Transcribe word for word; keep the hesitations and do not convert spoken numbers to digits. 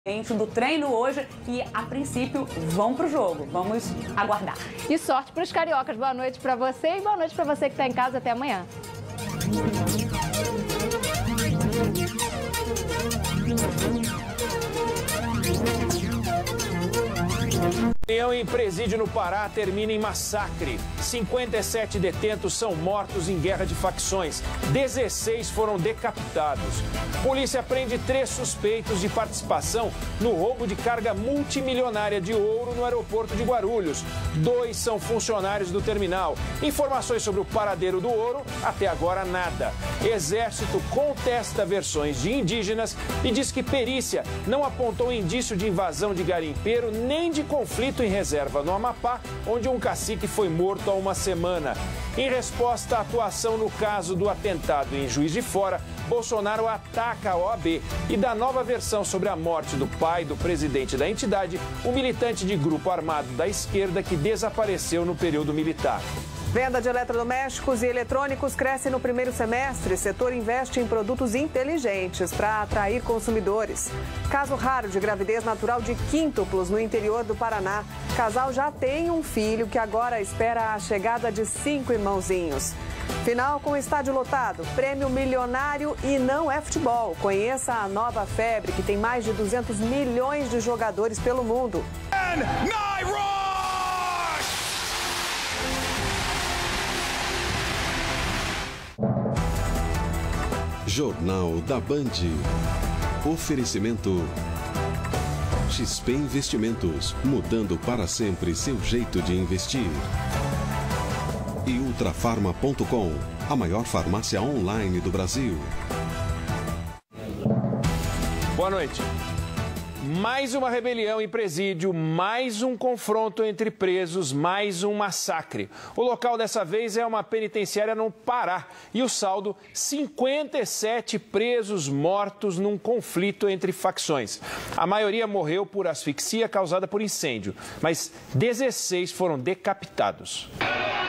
do treino hoje e, a princípio, vão pro jogo. Vamos aguardar. E sorte para os cariocas. Boa noite para você e boa noite para você que está em casa. Até amanhã. Reunião em presídio no Pará termina em massacre. cinquenta e sete detentos são mortos em guerra de facções. dezesseis foram decapitados. Polícia prende três suspeitos de participação no roubo de carga multimilionária de ouro no aeroporto de Guarulhos. Dois são funcionários do terminal. Informações sobre o paradeiro do ouro, até agora nada. Exército contesta versões de indígenas e diz que perícia não apontou indício de invasão de garimpeiro nem de conflito em reserva no Amapá, onde um cacique foi morto há uma semana. Em resposta à atuação no caso do atentado em Juiz de Fora, Bolsonaro ataca a O A B e dá nova versão sobre a morte do pai do presidente da entidade, um militante de grupo armado da esquerda que desapareceu no período militar. Venda de eletrodomésticos e eletrônicos cresce no primeiro semestre. O setor investe em produtos inteligentes para atrair consumidores. Caso raro de gravidez natural de quíntuplos no interior do Paraná. O casal já tem um filho que agora espera a chegada de cinco irmãozinhos. Final com estádio lotado, prêmio milionário e não é futebol. Conheça a nova febre que tem mais de duzentos milhões de jogadores pelo mundo. Jornal da Band. Oferecimento X P Investimentos, mudando para sempre seu jeito de investir. E Ultrafarma ponto com, a maior farmácia online do Brasil. Boa noite. Mais uma rebelião em presídio, mais um confronto entre presos, mais um massacre. O local dessa vez é uma penitenciária no Pará e o saldo, cinquenta e sete presos mortos num conflito entre facções. A maioria morreu por asfixia causada por incêndio, mas dezesseis foram decapitados.